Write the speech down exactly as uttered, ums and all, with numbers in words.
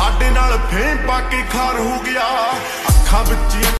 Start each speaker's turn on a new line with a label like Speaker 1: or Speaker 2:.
Speaker 1: ਸਾਡੇ ਨਾਲ ਫੇਮ ਪਾ ਕੇ ਖਾਰ ਹੋ ਗਿਆ ਅੱਖਾਂ ਵਿੱਚ